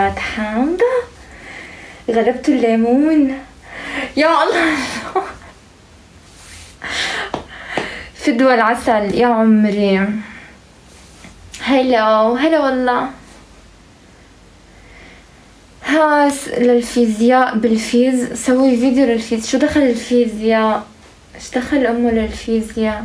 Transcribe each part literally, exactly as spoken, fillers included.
حامضة غلبت الليمون يا الله. فدوى العسل يا عمري. هلو هلا والله. هاس للفيزياء بالفيز، سوي فيديو للفيز. شو دخل الفيزياء؟ ايش دخل امه للفيزياء؟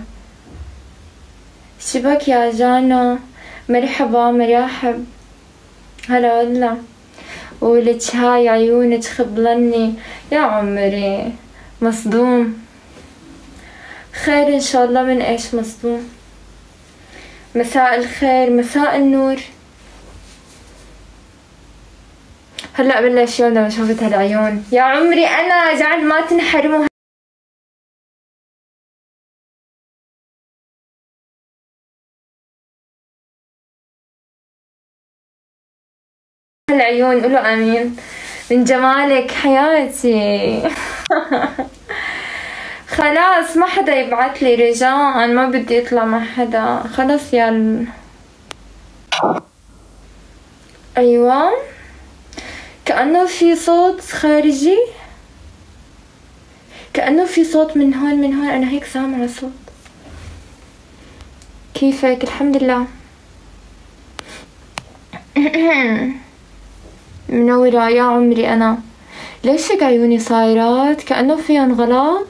شبك يا جانا؟ مرحبا مرحب. هلا والله. ولك هاي عيونك خبلني يا عمري. مصدوم. خير ان شاء الله. من ايش مصدوم؟ مساء الخير مساء النور. هلا بلش يوم لما شفت هالعيون يا عمري. انا جعل ما تنحرموا هالعيون. قولوا امين. من جمالك حياتي. خلاص ما حدا يبعت لي رجاء، ما بدي اطلع مع حدا. خلص يا ال... ايوه كأنه في صوت خارجي، كأنه في صوت من هون من هون. انا هيك سامعة صوت. كيفك؟ الحمد لله. منورة يا عمري. انا ليش هيك عيوني صايرات كأنه فيهم غلط؟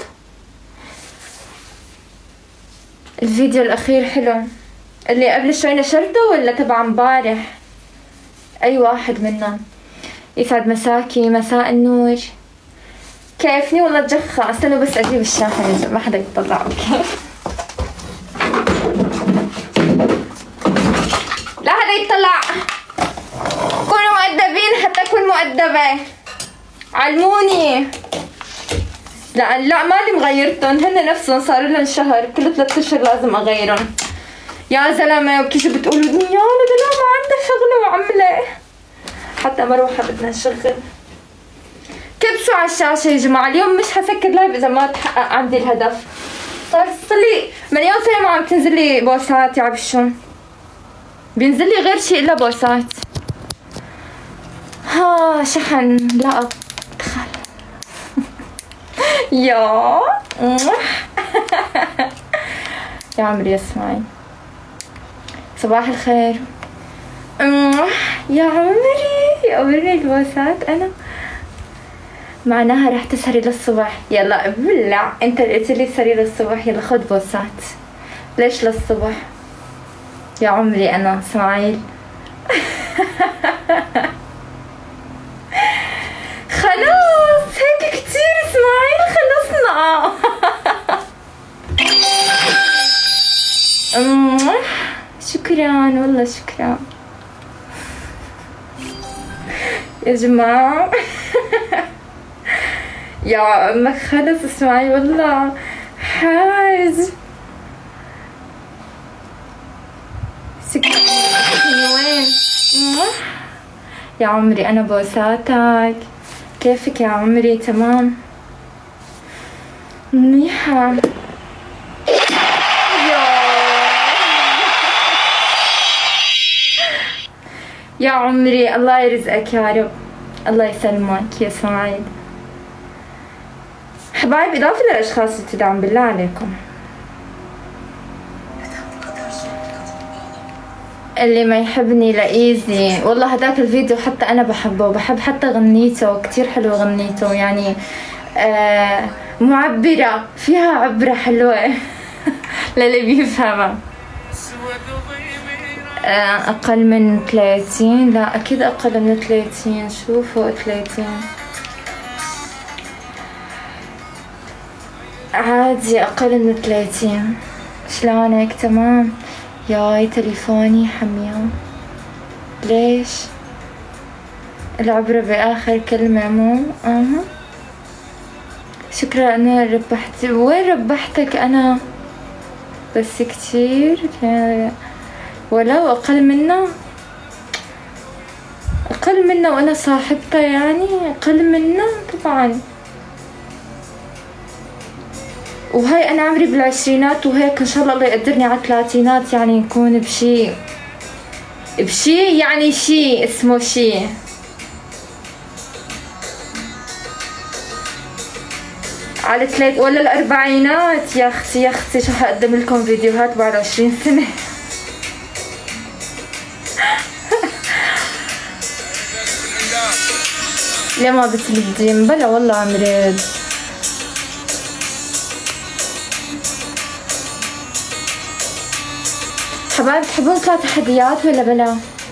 الفيديو الاخير حلو، اللي قبل شوي نشرته ولا تبع امبارح؟ اي واحد منهم. يسعد مساكي. مساء النور. كيفني والله تجخى. استنوا بس اجيب الشاحن ما حدا يطلع. اوكي لا حدا يطلع. كونوا مؤدبين حتى اكون مؤدبة. علموني. لا لا مالي مغيرتن، هن نفسهم صار لهم شهر، كل ثلاث اشهر لازم اغيرهم. يا زلمه وكيف بتقولوا يا لا ما عندها شغله وعمله. حتى مروحه بدنا نشغل. كبسوا على الشاشه يا جماعه. اليوم مش حسكر لايف اذا ما تحقق عندي الهدف. صار لي مليون سنه ما عم تنزل لي بوسات يا عبشون. بينزل لي غير شيء الا بوسات. ها شحن. لا ادخل. يا يا عمري اسمعي. صباح الخير. يا عمري اوريني البوسات. انا معناها رح تسهري للصبح. يلا ابلع. انت اللي قلت لي سهري للصبح. يلا خد بوسات. ليش للصبح يا عمري؟ انا اسماعيل. خلاص هيك كتير اسماعيل. خلصنا. شكرا والله شكرا يا جماعة. يا عمك خلص اسماعيل والله حاج. سكتني وين يا عمري؟ انا بوساتك. كيفك يا عمري؟ تمام منيحة. يا عمري الله يرزقك يا رب. الله يسلمك يا اسماعيل. حبايب اضافة للاشخاص اللي تدعم بالله عليكم، اللي ما يحبني لإيزي والله هداك الفيديو حتى انا بحبه، بحب حتى غنيته كتير حلو غنيته يعني آه معبرة فيها عبرة حلوة للي بيفهمها. آه اقل من ثلاثين؟ لا اكيد اقل من ثلاثين. شو فوق ثلاثين عادي. اقل من ثلاثين. شلونك؟ تمام. ياي تليفوني حميان. ليش؟ العبرة بآخر كلمة مو؟ اها شكرا. انا ربحت. وين ربحتك انا؟ بس كتير ولو اقل منه. اقل منه وانا صاحبته يعني. اقل منه طبعا. وهي انا عمري بالعشرينات وهيك ان شاء الله الله يقدرني على الثلاثينات يعني نكون بشي بشي يعني شي اسمه شي على ثلاث ولا الاربعينات. يا اختي يا اختي شو حقدم لكم فيديوهات بعد عشرين سنة. ليه ما بتردين؟ بلا والله عم رد. حبايب تحبون ثلاث تحديات ولا بلا؟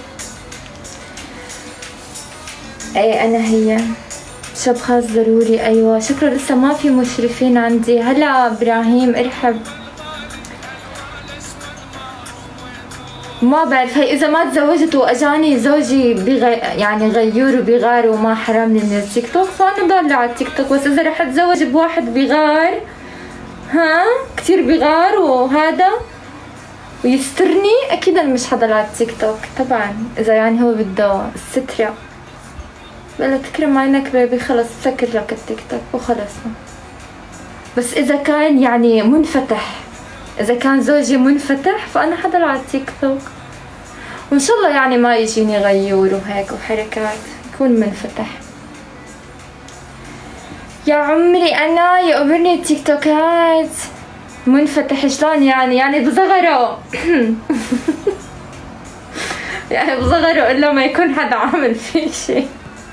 ايه انا هي شاب خاص ضروري. ايوه شكرا. لسه ما في مشرفين عندي. هلا ابراهيم ارحب. ما بعرف هي اذا ما تزوجت واجاني زوجي بغي يعني غيور وبغار وما حرمني من التيك توك فانا ضالة على التيك توك. بس اذا رح اتزوج بواحد بغار ها كتير بغار وهذا ويسترني اكيد انا مش حضل على التيك توك طبعا. اذا يعني هو بده السترة بلا تكرم عينك بيبي خلص بسكر لك التيك توك وخلص. بس اذا كان يعني منفتح اذا كان زوجي منفتح فانا حضل على التيك توك وان شاء الله يعني ما يجيني غيور وهيك وحركات يكون منفتح. يا عمري انا يقبرني التيك توكات منفتح. شلون يعني؟ يعني بصغره يعني بصغره الا ما يكون حدا عامل فيه شيء.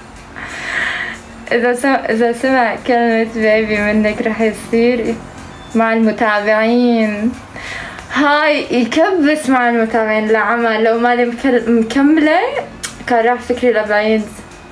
اذا سمع اذا سمع كلمة بيبي منك رح يصير مع المتابعين. هاي يكبس مع المتابعين لعمل. لو مالي مكملة كان راح فكري لبعيد.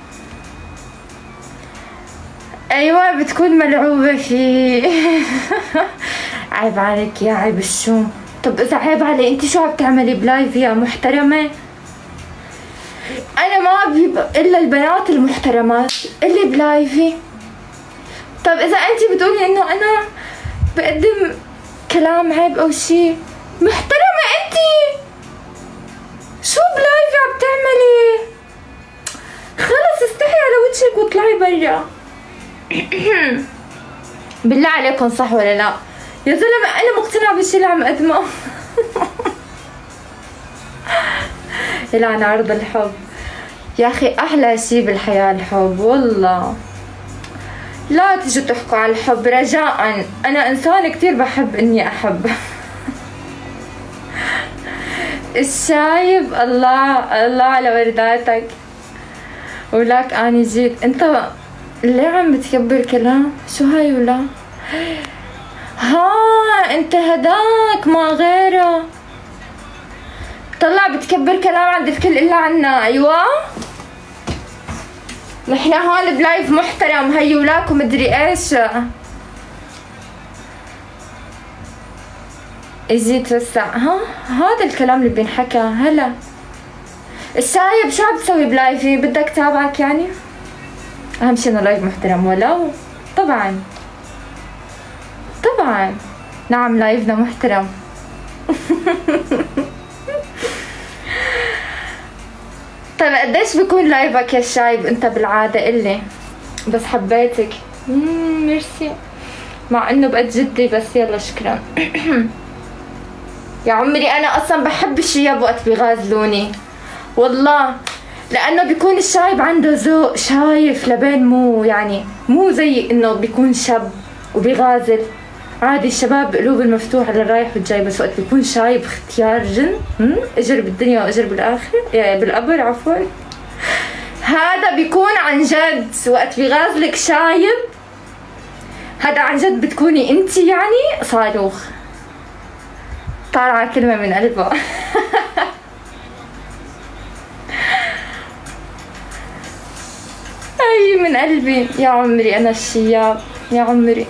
ايوه بتكون ملعوبة فيه. عيب عليك يا عيب الشوم. طب اذا عيب علي انت شو عم تعملي بلايف يا محترمة؟ انا ما بجيب الا البنات المحترمات اللي بلايفي. طب اذا انت بتقولي انه انا بقدم كلام عيب او شي محترمة انتي شو بلايفي عم تعملي؟ خلص استحي على وجهك واطلعي برا. بالله عليكم صح ولا لا؟ يا زلمة انا مقتنعة بالشي اللي عم اقدمه. يلعن عرض الحب يا اخي احلى شي بالحياة الحب والله. لا تجوا تحكوا على الحب رجاء. انا انسان كتير بحب اني احب. الشايب الله الله على ورداتك. ولك اني جيت. انت ليه عم بتكبر كلام؟ شو هاي ولا؟ ها انت هداك ما غيره. طلع بتكبر كلام عند الكل الا عنا. ايوه نحن هون بلايف محترم هيولاك ومدري ايش. اجي توسع. ها هذا الكلام اللي بينحكى. هلا الشايب شو عم تسوي بلايفي؟ بدك تابعك يعني؟ اهم شي انه لايف محترم ولو طبعا طبعا نعم لايفنا محترم. طيب قديش بيكون لايفك يا شايب انت بالعادة؟ قلي بس حبيتك. مم ميرسي. مع انه بقت جدي بس يلا شكرا. يا عمري انا اصلا بحب الشياب وقت بيغازلوني والله لانه بيكون الشايب عنده ذوق شايف لبين مو يعني مو زي انه بيكون شاب وبيغازل عادي. الشباب قلوب المفتوحة للرايح والجاي بس وقت بيكون شايب اختيار جن. اجر بالدنيا واجر بالاخر يعني بالقبر عفوا. هذا بيكون عن جد وقت بيغازلك شايب. هذا عن جد بتكوني انت يعني صاروخ طالعة كلمة من قلبه. اي من قلبي يا عمري انا الشياب يا عمري.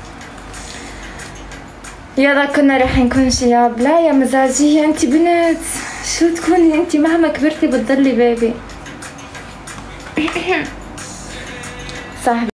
يلا كنا رح نكون شياب. لا يا مزاجية انت بنت شو تكوني انت مهما كبرتي بتضلي بيبي. صاحبي